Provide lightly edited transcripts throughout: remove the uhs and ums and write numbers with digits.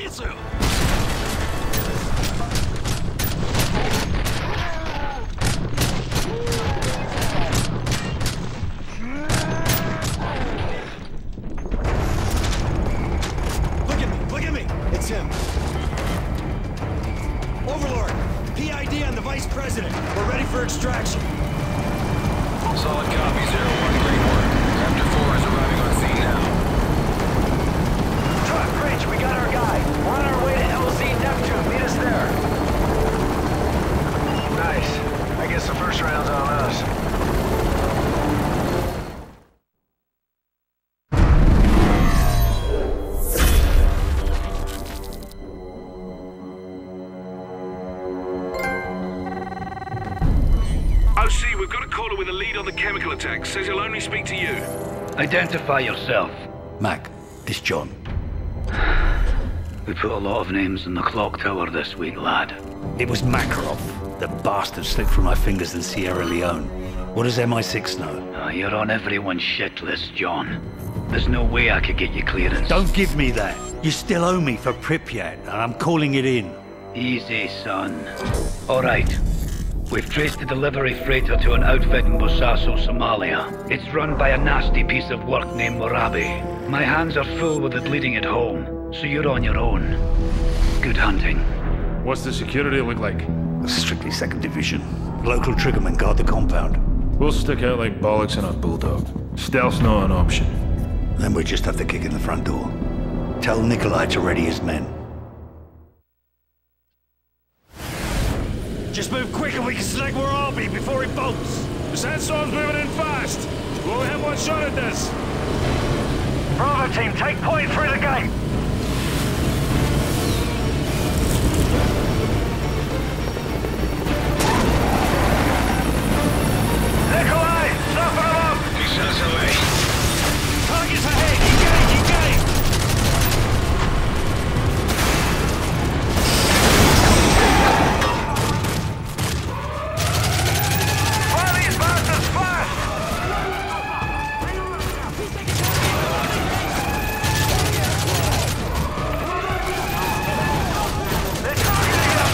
позицию! Look at me! It's him. Overlord! PID on the Vice President. We're ready for extraction. Solid copy, 0-1, great work. Raptor 4 is arriving on scene now. Truck, Rich, we got our guy. We're on our way to LZ Neptune. Meet us there. Nice. I guess the first round's on us. OC, we've got a caller with a lead on the chemical attack. Says he'll only speak to you. Identify yourself. Mac, it's John. We put a lot of names in the clock tower this week, lad. It was Makarov. The bastard slipped through my fingers in Sierra Leone. What does MI6 know? You're on everyone's shit list, John. There's no way I could get you clearance. Don't give me that. You still owe me for Pripyat, and I'm calling it in. Easy, son. All right. We've traced the delivery freighter to an outfit in Bosaso, Somalia. It's run by a nasty piece of work named Morabi. My hands are full with it leading it home, so you're on your own. Good hunting. What's the security look like? Strictly 2nd Division. Local triggermen guard the compound. We'll stick out like bollocks in a bulldog. Stealth's not an option. Then we just have to kick in the front door. Tell Nikolai to ready his men. Just move quick and we can select where I'll be before he bolts. The sandstorm's moving in fast. We'll have one shot at this. Bravo team, take point through the gate. Nikolai, soften him up. Missiles away. Targets ahead! Engage! Engage! Fire these bastards fast! They're targeting us!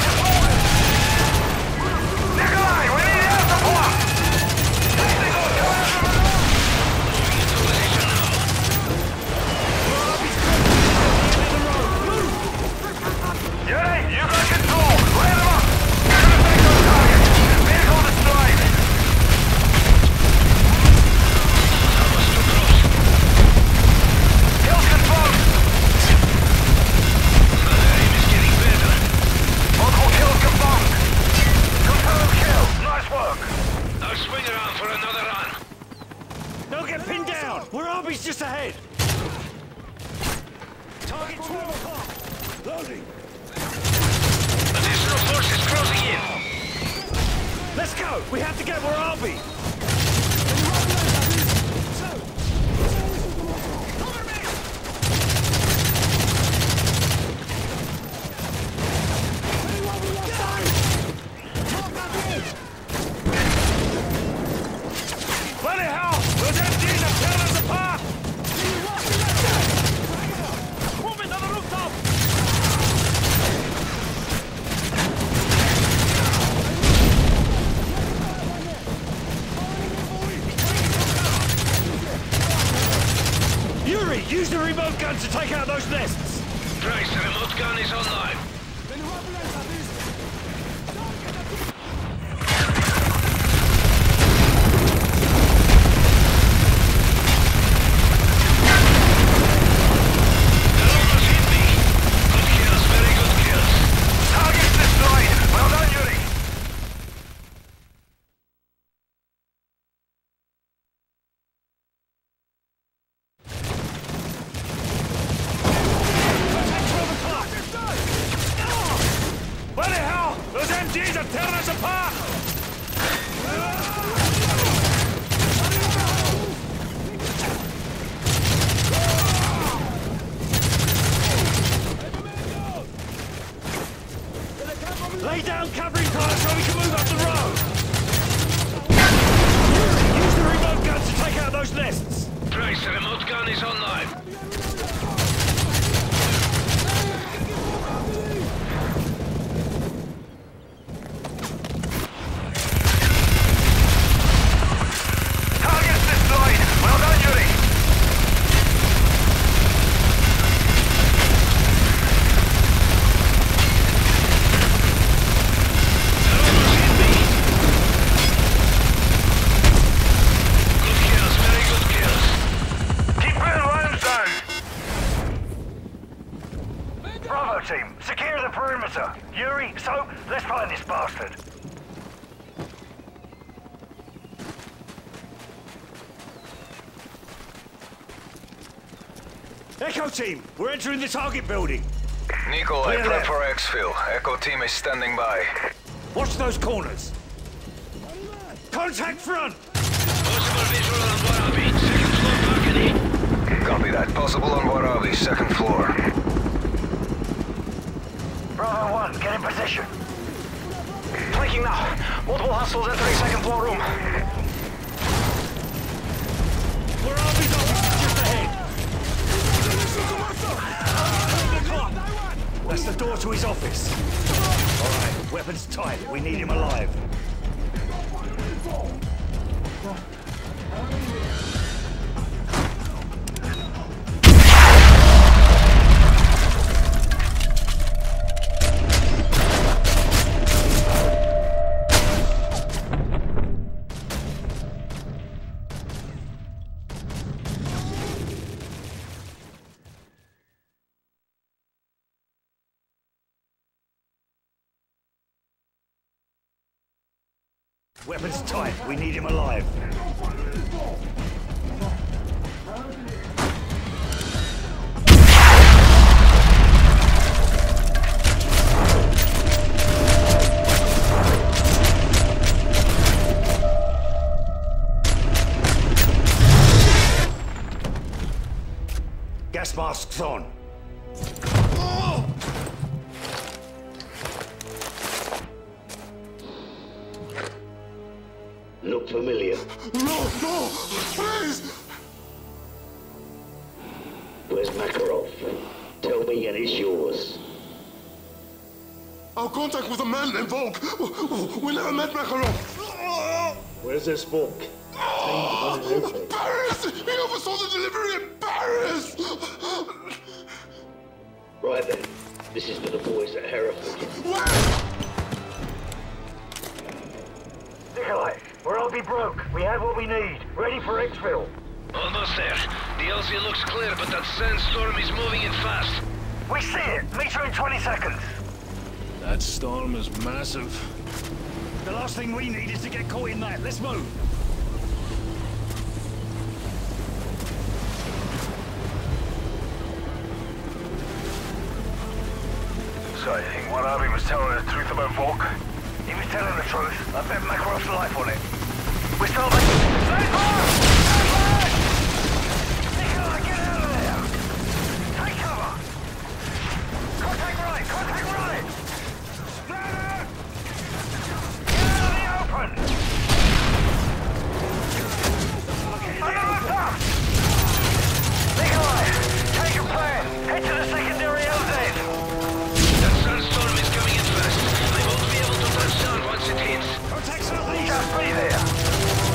Nikolai, we need air support! Yuri, you got control! Light them up! Contact on target! Vehicle destroyed! Kills confirmed! Aim is getting better. Multiple kills confirmed! Confirmed kill! Nice work! I'll swing around for another run. Don't get pinned down! Where Arby's just ahead! Target 12 o'clock! Loading! Additional forces closing in. Let's go! We have to get where I'll be! Bloody hell! Those MGs are tearing us apart! Moving to the rooftop! Yuri, use the remote gun to take out those nests! Price, the remote gun is online. They'll almost hit me. Good kills, very good kills. Target's destroyed! Well done, Yuri! Bloody hell! Those MGs are tearing us apart! Lay down covering fire so we can move up the road! Yuri, use the remote gun to take out those nests! Price, the remote gun is online. Bravo team, secure the perimeter. Yuri, so, let's find this bastard. Echo team, we're entering the target building. Nikolai, Clear prep left. for exfil. Echo team is standing by. Watch those corners. Contact front! Possible visual on Warabi. Second floor balcony. Copy that. Possible on Warabi, second floor. Bravo 1, get in position. Flanking now. Multiple hostiles entering second floor room. Warabi's office is just ahead. That's the door to his office. All right, weapons tight. We need him alive. Weapons tight. We need him alive. Gas masks on. Look familiar. No, please! Where's Makarov? Tell me and it's yours. Our contact was a man named Volk. We never met Makarov. Where's this Volk? Paris! He oversaw the delivery in Paris! Right then. This is for the boys at Hereford. Where? Nikolai, Warabi broke. We have what we need. Ready for exfil. Almost there. The LZ looks clear, but that sandstorm is moving in fast. We see it. Meet you in 20 seconds. That storm is massive. The last thing we need is to get caught in that. Let's move. So you think Warabi was telling the truth about Volk? He was telling the truth. I bet Makarov's life on it. We're still making... Stay far! Stay far! Nikolai, get out of there! Take cover! Contact right! Contact right! Get out of the open! Another puff! Nikolai, take a plan. Head to the secondary LZ. That sandstorm is coming in fast. I won't be able to touch down once it hits. Contact southeast. Just be there.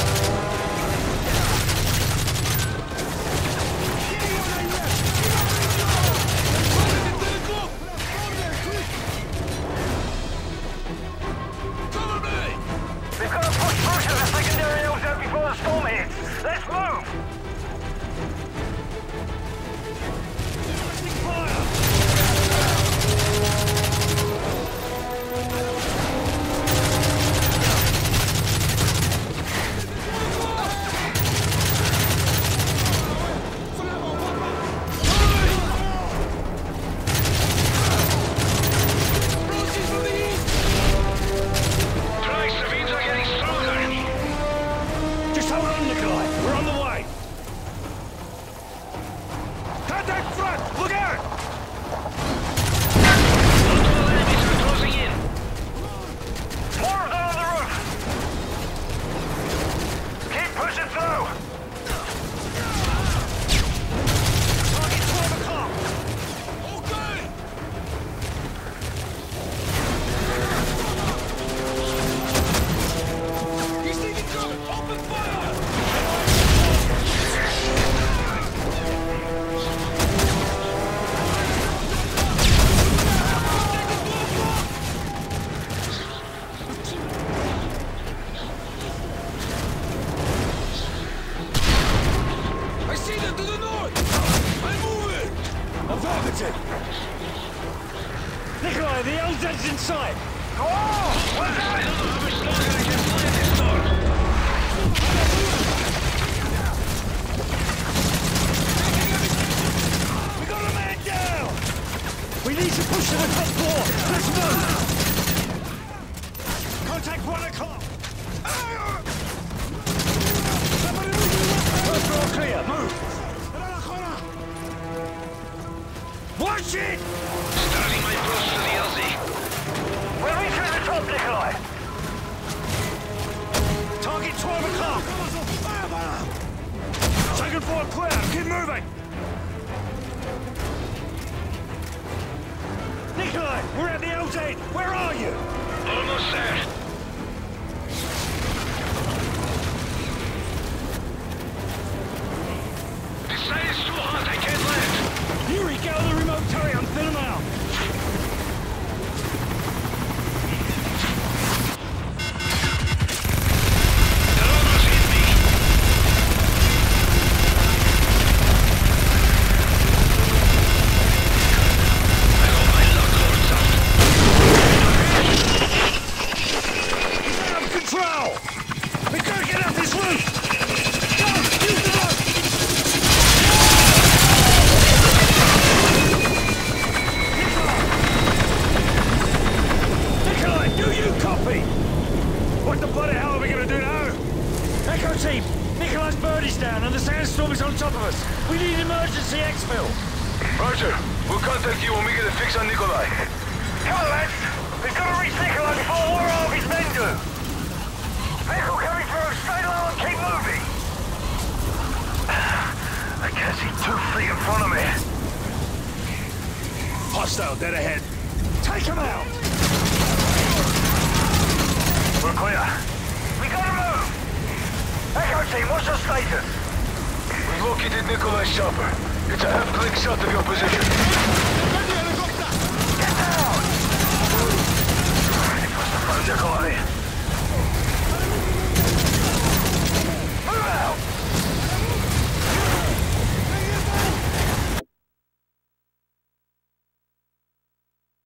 We've got to push through to the secondary LZ before the storm hits. Let's move. Christ, the winds are getting stronger. Just hold on, Nikolai. We're on the way. Contact front! Look out! Multiple enemies are closing in. More of them on the roof. Keep pushing through. Target 12 o'clock. Okay! He's taking cover! Open fire! I see them to the north! I'm moving! Affirmative. Nikolai, the LZ's in sight! Whoa! What's that? We got a man down! We need to push to the top floor! Let's move! Contact 1 o'clock! First floor clear, move! Watch it! Starting my approach to the LZ. We're reaching the top, Nikolai! Target 12 o'clock! Second floor clear, keep moving! Nikolai, we're at the LZ! Where are you? Almost there. This side is too hot, I can't land. Yuri, get on the remote turret and thin him out! They're almost hit me. I hope my luck holds out. He's out of control! We gotta get up this roof! Go! Use the rope! Nikolai, do you copy? What the bloody hell are we gonna do now? Echo team, Nikolai's bird is down and the sandstorm is on top of us. We need emergency exfil. Roger. We'll contact you when we get a fix on Nikolai. Come on, lads. We've got to reach Nikolai before all of his men do. Vehicle coming through. Stay low and keep moving. I can't see 2 feet in front of me. Hostile dead ahead. Take him out! We're clear. We gotta move. Echo team, what's your status? We've located Nikolai's chopper. It's a half-click shot of your position.